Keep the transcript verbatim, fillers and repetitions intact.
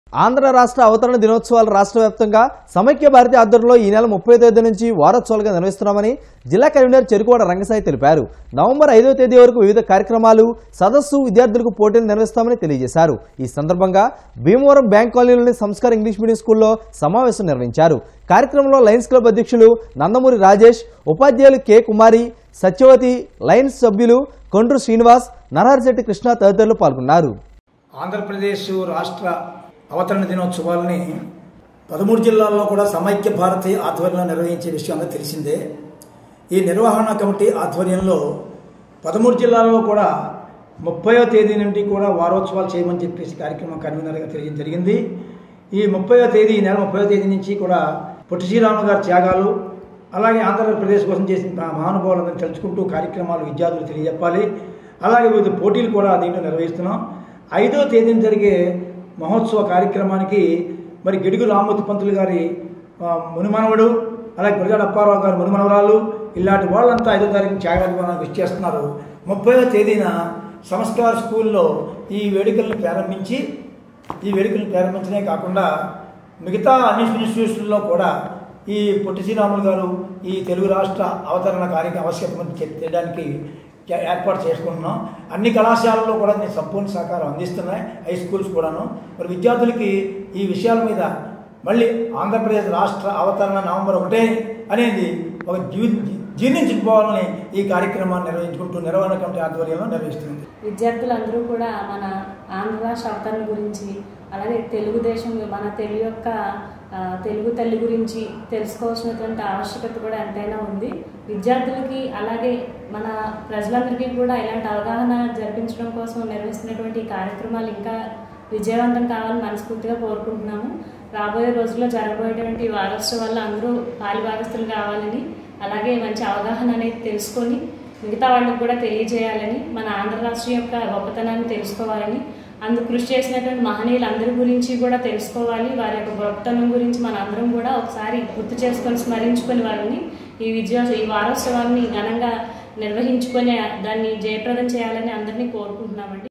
ఆంధ్ర రాష్ట్ర అవతరణ దినోత్సవాలు రాష్ట్ర వ్యాప్తంగా సమైక్య భారతి ఆధ్వర్యంలో ఈ నెల ముప్పై తేదీ నుంచి వారోత్సవాలుగా నిర్వహిస్తున్నామని జిల్లా కన్వీనర్ చెరుకువాడ రంగసాయి తెలిపారు. నవంబర్ ఐదవ తేదీ వరకు వివిధ కార్యక్రమాలు, సదస్సు, విద్యార్థులకు పోటీలు నిర్వహిస్తామని తెలియజేశారు. ఈ సందర్భంగా భీమవరం బ్యాంక్ కాలనీలోని సంస్కార్ ఇంగ్లీష్ మీడియం స్కూల్లో సమావేశం నిర్వహించారు. కార్యక్రమంలో లయన్స్ క్లబ్ అధ్యక్షులు నందమూరి రాజేష్, ఉపాధ్యాయులు కె కుమారి, సత్యవతి, లయన్స్ సభ్యులు కొండ్రు శ్రీనివాస్, నరహరిశెట్టి కృష్ణ తదితరులు పాల్గొన్నారు. ఆంధ్రప్రదేశ్ రాష్ట్ర అవతరణ దినోత్సవాలని పదమూడు జిల్లాల్లో కూడా సమైక్య భారతి ఆధ్వర్యంలో నిర్వహించే విషయం అందరూ తెలిసిందే. ఈ నిర్వహణ కమిటీ ఆధ్వర్యంలో పదమూడు జిల్లాల్లో కూడా ముప్పైవ తేదీ నుండి కూడా వారోత్సవాలు చేయమని చెప్పేసి కార్యక్రమం కన్వీనర్గా తెలియడం జరిగింది. ఈ ముప్పైవ తేదీ నెల ముప్పైవ తేదీ నుంచి కూడా పొట్టి శ్రీరాములు గారి త్యాగాలు, అలాగే ఆంధ్రప్రదేశ్ కోసం చేసిన మహానుభావులందరూ తెలుసుకుంటూ కార్యక్రమాలు విద్యార్థులు తెలియజెప్పాలి. అలాగే వివిధ పోటీలు కూడా దీంట్లో నిర్వహిస్తున్నాం. ఐదవ తేదీన జరిగే మహోత్సవ కార్యక్రమానికి మరి గిడుగు రామ్మూర్తి పంతులు గారి మునిమనవడు, అలాగే గురజాడ అప్పారావు గారి మునిమనవరాలు, ఇలాంటి వాళ్ళంతా ఐదో తారీఖు త్యాగానికి విష్ చేస్తున్నారు. ముప్పైవ తేదీన సంస్కార్ స్కూల్లో ఈ వేడుకలను ప్రారంభించి ఈ వేడుకలను ప్రారంభించడమే కాకుండా మిగతా అన్ని ఇన్స్టిట్యూషన్లో కూడా ఈ పొట్టి శ్రీరాములు గారు ఈ తెలుగు రాష్ట్ర అవతరణ కార్యక్రమ ఆవశ్యకతను చేయడానికి ఏర్పాటు చేసుకుంటున్నాం. అన్ని కళాశాలల్లో కూడా నేను సంపూర్ణ సహకారం అందిస్తున్నాయి, హై స్కూల్స్ కూడాను. మరి విద్యార్థులకి ఈ విషయాల మీద మళ్ళీ ఆంధ్రప్రదేశ్ రాష్ట్ర అవతరణ నవంబర్ ఒకటే అనేది ఒక జీ జీర్ణించుకోవాలని ఈ కార్యక్రమాన్ని నిర్వహించుకుంటూ నిర్వహణ కమిటీ ఆధ్వర్యంలో నిర్వహిస్తుంది. విద్యార్థులందరూ కూడా మన ఆంధ్ర రాష్ట్ర అవతరణ గురించి, అలాగే తెలుగుదేశం, మన తెలుగు యొక్క తెలుగు తల్లి గురించి తెలుసుకోవాల్సినటువంటి ఆవశ్యకత కూడా ఎంతైనా ఉంది. విద్యార్థులకి అలాగే మన ప్రజలందరికీ కూడా ఇలాంటి అవగాహన జరిపించడం కోసం నిర్వహిస్తున్నటువంటి కార్యక్రమాలు ఇంకా విజయవంతం కావాలని మనస్ఫూర్తిగా కోరుకుంటున్నాము. రాబోయే రోజుల్లో జరగబోయేటువంటి వారోత్సవాల్లో అందరూ పాలిభాగస్తులు కావాలని, అలాగే మంచి అవగాహన అనేది తెలుసుకొని మిగతా వాళ్ళకి కూడా తెలియజేయాలని, మన ఆంధ్ర రాష్ట్రం యొక్క గొప్పతనాన్ని తెలుసుకోవాలని, అందుకు కృషి చేసినటువంటి మహనీయులందరి గురించి కూడా తెలుసుకోవాలి. వారి యొక్క గొప్పతనం గురించి మన అందరం కూడా ఒకసారి గుర్తు చేసుకొని స్మరించుకొని వారిని ఈ విజయ ఈ వారోత్సవాన్ని ఘనంగా నిర్వహించుకొని దాన్ని జయప్రదం చేయాలని అందరినీ కోరుకుంటున్నామండి.